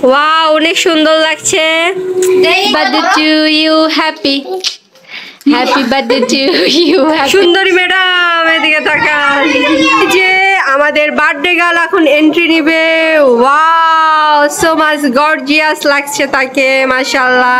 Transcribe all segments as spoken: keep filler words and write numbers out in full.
Wow অনেক সুন্দর লাগছে। Birthday to you, happy happy birthday to you. সুন্দরী ম্যাডাম এদিকে তাকান। যে আমাদের বার্থডে গার্ল এখন এন্ট্রি নিবে। ওয়াও সো মাচ গর্জিয়াস লাগছে তাকে, মাশাআল্লাহ।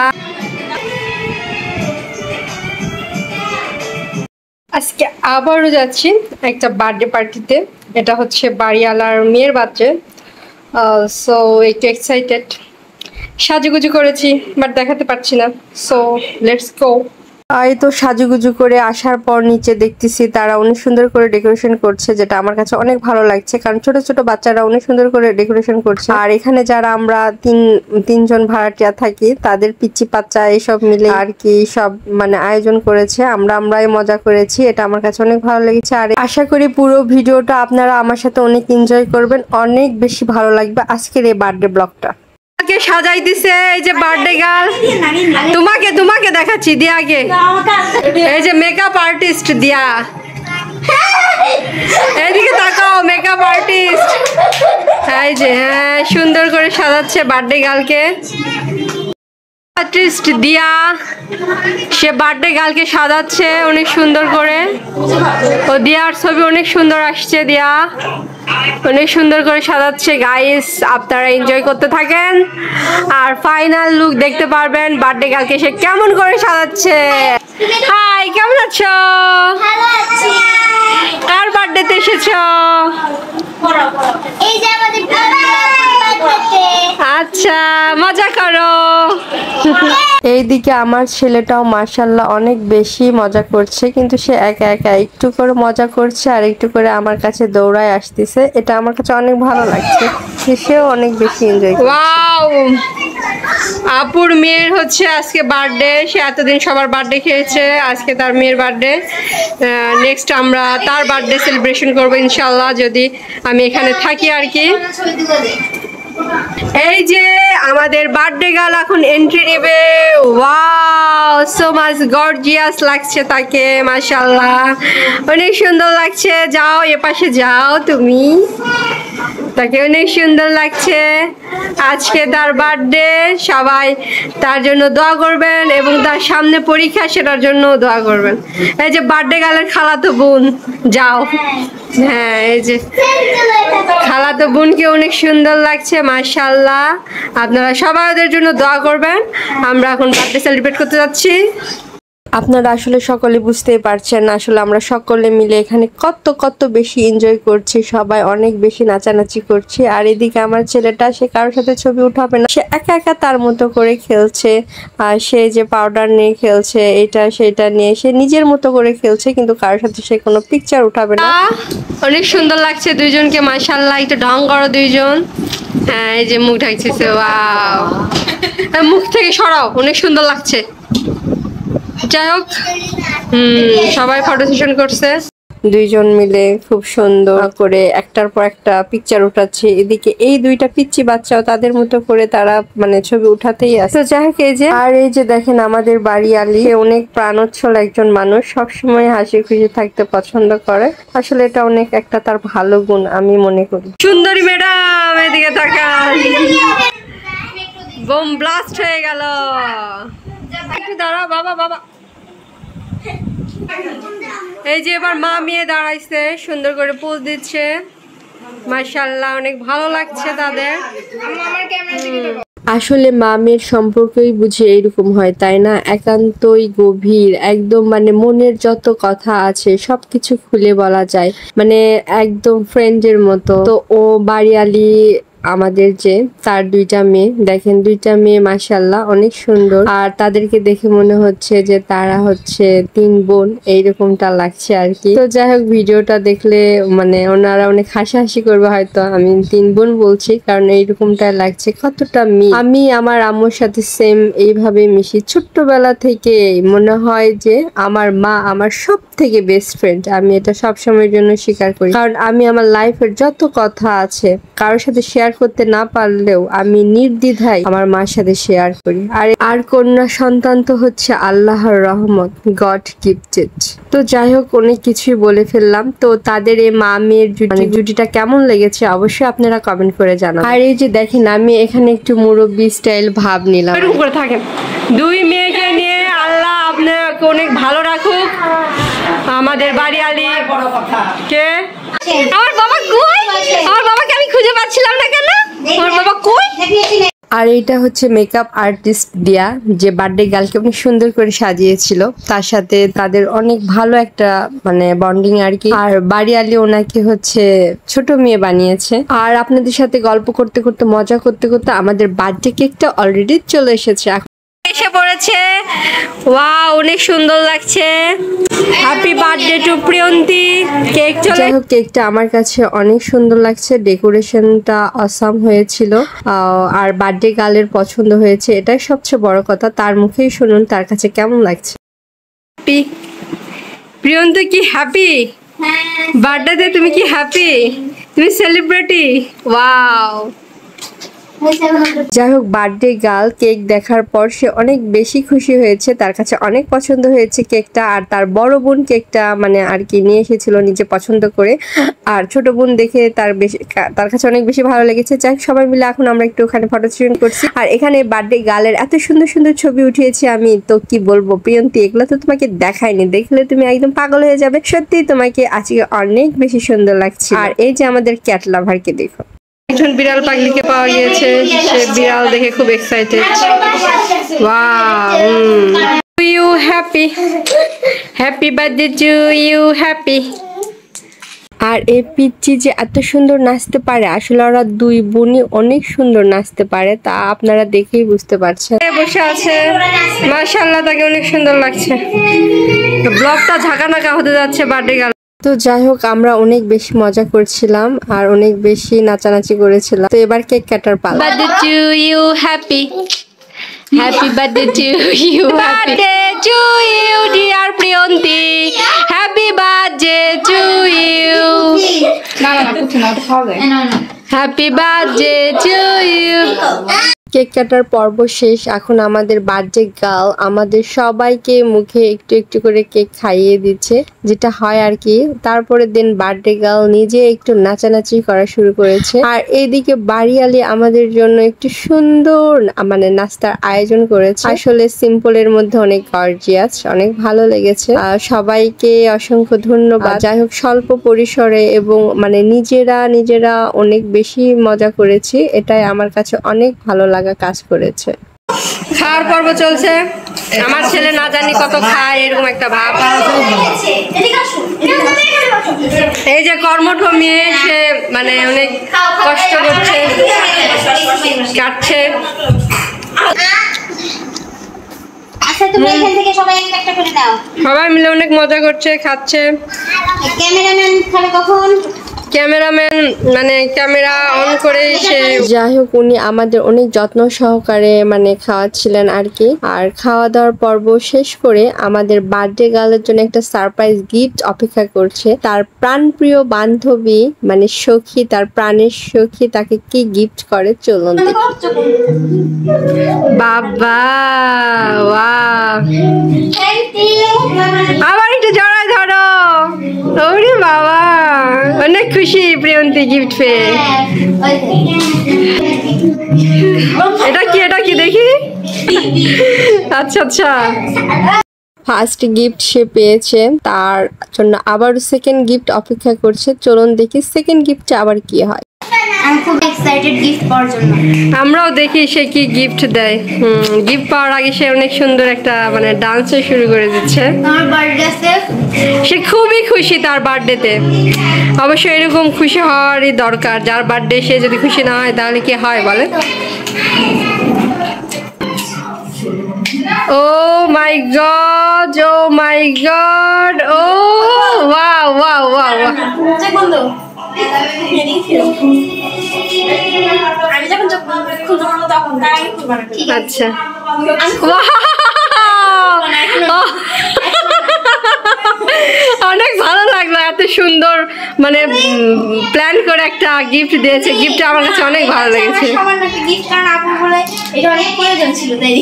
আজকে আবারও যাচ্ছি একটা বার্থডে পার্টিতে। এটা হচ্ছে বাড়িওয়ালার মেয়ের বার্থডে, সো একটু এক্সাইটেড। সাজুগুজু করেছি বাট দেখাতে পারছি না, সো লেটস গো। এই তো সাজুগুজু করে আসার পর নিচে দেখতেছি তারা অনেক সুন্দর করে ডেকোরেশন করছে, যেটা আমার কাছে অনেক ভালো লাগছে, কারণ ছোট ছোট বাচ্চারা অনেক সুন্দর করে ডেকোরেশন করছে। আর এখানে যারা আমরা তিন তিনজন ভাড়াটিয়া থাকি তাদের পিচ্চি বাচ্চা এসব মিলে আর কি সব মানে আয়োজন করেছে। আমরা আমরাই মজা করেছি, এটা আমার কাছে অনেক ভালো লেগেছে। আর আশা করি পুরো ভিডিওটা আপনারা আমার সাথে অনেক এনজয় করবেন, অনেক বেশি ভালো লাগবে আজকের এই বার্থডে ব্লগটা। সাজাই দিছে এই যে বার্থডে গার্ল, তোমাকে তোমাকে দেখাচ্ছি দিয়া আগে। এই যে মেকআপ আর্টিস্ট দিয়া, এদিকে তাকাও, মেকআপ আর্টিস্ট। এই যে হ্যাঁ সুন্দর করে সাজাচ্ছে বার্থডে গার্লকে। আর্টিস্ট দিয়া সে বার্থডে গার্লকে সাজাচ্ছে অনেক সুন্দর করে। ও দিয়ার ছবি অনেক সুন্দর আসছে, দিয়া অনেক সুন্দর করে সাজাচ্ছে। গাইস আপনারা এনজয় করতে থাকেন আর ফাইনাল লুক দেখতে পারবেন বার্থডে গার্লকে সে কেমন করে সাজাচ্ছে। হাই, কেমন আছো? ভালো আছি। কার বার্থডেতে এসেছো? এই যে আমাদের বার্থডে। আচ্ছা মজা করো। এইদিকে আমার ছেলেটাও মাশাআল্লাহ অনেক বেশি মজা করছে, কিন্তু সে একা একা একটু করে মজা করছে আর একটু করে আমার কাছে দৌড়ায় আসতেছে। এটা আমার কাছে অনেক ভালো লাগছে, সেও অনেক বেশি এনজয় করছে। ওয়াও, আপুর মেয়ের হচ্ছে আজকে বার্থডে। সে এতদিন সবার বার্থডে খেয়েছে, আজকে তার মেয়ের বার্থডে। নেক্সট আমরা তার বার্থডে সেলিব্রেশন করবো ইনশাআল্লাহ, যদি আমি এখানে থাকি আর কি। এই যে আমাদের বার্থডে গার্ল এখন এন্ট্রি নেবে। ওয়াও সো মাচ গর্জিয়াস লাগছে তাকে, মাশাআল্লাহ অনেক সুন্দর লাগছে। যাও এ পাশে যাও তুমি, তাকে অনেক সুন্দর লাগছে। আজকে তার বার্থডে, সবাই তার জন্য দোয়া করবেন এবং তার সামনে পরীক্ষা, সেটার জন্য দোয়া করবেন। এই যে বার্থডে গার্লের খালাতো বোন, যাও। হ্যাঁ এই যে খালাতো বোনকে অনেক সুন্দর লাগছে, মাশাআল্লাহ। আপনারা সবাই ওদের জন্য দোয়া করবেন। আমরা এখন বার্থডে সেলিব্রেট করতে যাচ্ছি। আপনারা আসলে সকলে বুঝতেই পারছেন, আসলে আমরা সকলে মিলে এখানে কত কত বেশি এনজয় করছি, সবাই অনেক বেশি নাচানাচি করছি। আর এদিকে আমার ছেলেটা, সে কারোর সাথে ছবি উঠাবে না, সে একা একা তার মতো করে খেলছে। আর সে যে পাউডার নিয়ে খেলছে, এটা সেটা নিয়ে সে নিজের মতো করে খেলছে, কিন্তু কারোর সাথে সে কোনো পিকচার উঠাবে না। অনেক সুন্দর লাগছে দুইজনকে, মাশাআল্লাহ। একটু ঢং করো দুইজন। হ্যাঁ এই যে মুখ ঢাকছে, ওয়াও মুখ থেকে সরাও, অনেক সুন্দর লাগছে। যাই হোক, হম সবাই ফটো সেশন করছে, দুইজন মিলে খুব সুন্দর করে একটার পর একটা পিকচার উঠাচ্ছে। এদিকে এই দুইটা পিচ্চি বাচ্চাও তাদের মতো করে তারা মানে ছবি উঠাতেই আছে। তো যাই হোক, এই যে আর এই যে দেখেন আমাদের বাড়িওয়ালি, অনেক প্রাণোচ্ছল একজন মানুষ, সবসময় হাসি খুশি থাকতে পছন্দ করে। আসলে এটা অনেক একটা তার ভালো গুণ আমি মনে করি। সুন্দরী ম্যাডাম এদিকে তাকান, বোম ব্লাস্ট হয়ে গেল। একটু দাঁড়াও বাবা, বাবা। এই যে এবার মা মেয়ে দাঁড়াইছে, সুন্দর করে পোজ দিচ্ছে, মাশাআল্লাহ অনেক ভালো লাগছে তাদের। আসলে মা মেয়ের সম্পর্কই বুঝে এরকম হয়, তাই না? একান্তই গভীর, একদম মানে মনের যত কথা আছে সবকিছু খুলে বলা যায়, মানে একদম ফ্রেন্ডের মতো। তো ও বাড়িওয়ালি আমাদের যে তার দুইটা মেয়ে, দেখেন দুইটা মেয়ে মাশাআল্লাহ অনেক সুন্দর। আর তাদেরকে দেখে মনে হচ্ছে যে তারা হচ্ছে তিন বোন, এইরকমটা লাগছে আর কি। তো যাই হোক, ভিডিওটা দেখলে মানে ওনারা অনেক হাসাহাসি করবে হয়তো আমি তিন বোন বলছি, কারণ এইরকমটা লাগছে কতটা মি। আমি আমার আম্মুর সাথে সেম এইভাবে মিশি ছোট্টবেলা থেকে। মনে হয় যে আমার মা আমার সব থেকে বেস্ট ফ্রেন্ড, আমি এটা সব সময়ের জন্য স্বীকার করি, কারণ আমি আমার লাইফের যত কথা আছে কারোর সাথে শেয়ার করতে না পারলেও আমি নির্দ্বিধায় আমার মার সাথে শেয়ার করি। আর আর কন্যা সন্তান তো হচ্ছে আল্লাহর রহমত, গড গিফটেড। তো যাই হোক, অনেক কিছুই বলে ফেললাম। তো তাদের এই মা মেয়ের জুটি জুটিটা কেমন লেগেছে অবশ্যই আপনারা কমেন্ট করে জানান। আর এই যে দেখেন, আমি এখানে একটু মুরব্বি স্টাইল ভাব নিলাম। এরকম করে থাকেন। দুই মেয়েকে নিয়ে আল্লাহ আপনাকে অনেক ভালো রাখুক। আমাদের বাড়ি আলী কে আমার বাবা কই? আমার বাবাকে আমি খুঁজে পাচ্ছিলাম না কেন? আমার বাবা কই? আর এইটা হচ্ছে মেকআপ আর্টিস্ট দিয়া, যে বার্থডে গার্লকে অনেক সুন্দর করে সাজিয়েছিল। তার সাথে তাদের অনেক ভালো একটা মানে বন্ডিং আর কি। আর বাড়ি আলী ওনাকে হচ্ছে ছোট মেয়ে বানিয়েছে। আর আপনাদের সাথে গল্প করতে করতে মজা করতে করতে আমাদের বার্থডে কেকটা অলরেডি চলে এসেছে, এসে পড়েছে। ওয়াও, অনেক সুন্দর লাগছে। Happy birthday to Priyanti. Cake চলে হোক, কেকটা আমার কাছে অনেক সুন্দর লাগছে। ডেকোরেশনটা অসাম হয়েছিল। আর বার্থডে গার্লের পছন্দ হয়েছে, এটাই সবচেয়ে বড় কথা। তার মুখেই শুনুন তার কাছে কেমন লাগছে। প্রিয়ন্তি কি হ্যাপি? বার্থডেতে তুমি কি হ্যাপি? তুমি সেলিব্রিটি? ওয়াও। যাই হোক, বার্থডে গার্ল কেক দেখার পর সে অনেক বেশি খুশি হয়েছে, তার কাছে অনেক পছন্দ হয়েছে কেকটা। আর তার বড় বোন কেকটা মানে আর কি নিয়ে এসেছিল নিজে পছন্দ করে। আর ছোট বোন দেখে তার বেশি তার কাছে অনেক বেশি ভালো লেগেছে। যাই হোক, সবাই মিলে এখন আমরা একটু ওখানে ফটো সেশন করছি। আর এখানে বার্থডে গার্লের এত সুন্দর সুন্দর ছবি উঠিয়েছি আমি, তো কি বলবো প্রিয়ন্তি, এগুলো তো তোমাকে দেখাইনি, দেখলে তুমি একদম পাগল হয়ে যাবে। সত্যি তোমাকে আজকে অনেক বেশি সুন্দর লাগছে। আর এই যে আমাদের ক্যাট লাভারকে দেখো, একজন বিড়াল পাগলিকে পাওয়া গিয়েছে, সে বিড়াল দেখে খুব excited. Wow, you happy, happy birthday to you, happy. আর এই পিচ্চি যে এত সুন্দর নাচতে পারে, আসলে ওরা দুই বোনই অনেক সুন্দর নাচতে পারে, তা আপনারা দেখেই বুঝতে পারছেন। বসে আছে, মাশাআল্লাহ, তাকে অনেক সুন্দর লাগছে। ব্লগটা ঝাঁকানাকা হতে যাচ্ছে বার্থডে গার্ল। তো যাই হোক, আমরা অনেক বেশি মজা করছিলাম আর অনেক বেশি নাচানাচি করেছিলাম। তো এবার কেক কাটার পালা। Birthday to you, happy happy birthday to you, birthday to you dear Priyanti, happy birthday to you, happy birthday to you. Cake কাটার পর্ব শেষ। এখন আমাদের বার্থডে গার্ল আমাদের সবাইকে মুখে একটু একটু করে কেক খাইয়ে দিচ্ছে, যেটা হয় আর কি। তারপরে দিন বার্থডে গার্ল নিজে একটু নাচানাচি করা শুরু করেছে। আর এইদিকে বাড়িয়ালি আমাদের জন্য একটু সুন্দর মানে নাস্তার আয়োজন করেছে। আসলে সিম্পলের মধ্যে অনেক গর্জিয়াস, অনেক ভালো লেগেছে। আর সবাইকে অসংখ্য ধন্যবাদ। যাই হোক, স্বল্প পরিসরে এবং মানে নিজেরা নিজেরা অনেক বেশি মজা করেছি, এটাই আমার কাছে অনেক ভালো লাগে কাজ করেছে। খাওয়ার পর্ব চলছে। আমার ছেলে না জানি কত খায়, এরকম একটা ভাব। এই যে কর্মঠ মেয়ে, সে মানে অনেক কষ্ট করছে, কাটছে। সবাই মিলে অনেক মজা করছে, খাচ্ছে। ক্যামেরাম্যান খাবে কখন? ক্যামেরাম্যান মানে ক্যামেরা অন করে সে। যাই হোক, উনি আমাদের অনেক যত্ন সহকারে মানে খাওয়াচ্ছিলেন আর কি। আর খাওয়া দাওয়ার পর্ব শেষ করে আমাদের বার্থডে গার্লের জন্য একটা সারপ্রাইজ গিফট অপেক্ষা করছে। তার প্রাণপ্রিয় বান্ধবী মানে সখী, তার প্রাণের সখী তাকে কি গিফট করে চলুন দেখি। বাবা, ওয়াও, আবার একটু জড়ায় ধরো। ওরে বাবা, অনেক খুশি প্রিয়ন্তি গিফট পেয়ে। এটা কি এটা কি দেখি? আচ্ছা আচ্ছা, ফার্স্ট গিফট সে পেয়েছে, তার জন্য আবার সেকেন্ড গিফট অপেক্ষা করছে। চলুন দেখি সেকেন্ড গিফটে আবার কি হয়। আমি খুব এক্সাইটেড গিফট পাওয়ার জন্য। আমরাও দেখি সে কি গিফট দেয়। হুম, গিফট পাওয়ার আগে সে অনেক সুন্দর একটা মানে ডান্সও শুরু করে দিচ্ছে। আমার বার্থডে, সে খুবই খুশি তার বার্থডেতে। অবশ্য এরকম খুশি হওয়ারই দরকার, যার বার্থডে সে যদি খুশি না হয় তাহলে কি হয় বলে? Oh my god, oh my god, oh wow wow wow. আমি যখন চোখ খুলতে পারবো তখন তার আগে খুলবো না। আচ্ছা, অনেক ভালো লাগলো, এত সুন্দর মানে প্ল্যান করে একটা গিফট দিয়েছে। গিফটটা আমার কাছে অনেক ভালো লেগেছে। সামান্য একটা গিফট, কারণ আপু বলে এটা অনেক প্রয়োজন ছিল তাই।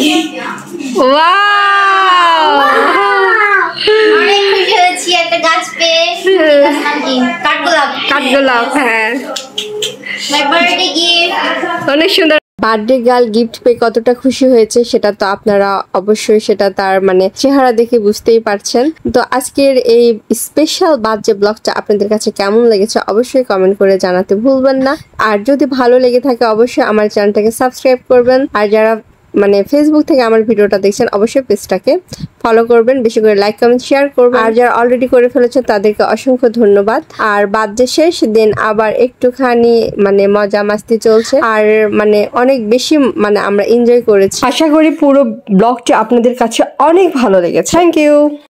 ওয়াও, অনেক খুশি হয়েছি একটা গাছ পেয়ে। কাঠগোলাপ, কাঠগোলাপ, হ্যাঁ মাই বার্থডে গিফট। অনেক সুন্দর। বার্থডে গার্ল গিফট পেয়ে কতটা খুশি হয়েছে সেটা তো আপনারা অবশ্যই সেটা তার মানে চেহারা দেখে বুঝতেই পারছেন। তো আজকের এই স্পেশাল বার্থডে ব্লগটা আপনাদের কাছে কেমন লেগেছে অবশ্যই কমেন্ট করে জানাতে ভুলবেন না। আর যদি ভালো লেগে থাকে অবশ্যই আমার চ্যানেলটাকে সাবস্ক্রাইব করবেন। আর যারা মানে ফেসবুক থেকে আমার ভিডিওটা দেখছেন অবশ্যই পেজটাকে ফলো করবেন, বেশি করে লাইক কমেন্ট শেয়ার করবেন। আর যারা অলরেডি করে ফেলেছেন তাদেরকে অসংখ্য ধন্যবাদ। আর বার্থডে শেষ দিন আবার একটুখানি মানে মজা মাস্তি চলছে, আর মানে অনেক বেশি মানে আমরা এনজয় করেছি। আশা করি পুরো ব্লগটি আপনাদের কাছে অনেক ভালো লেগেছে। Thank you.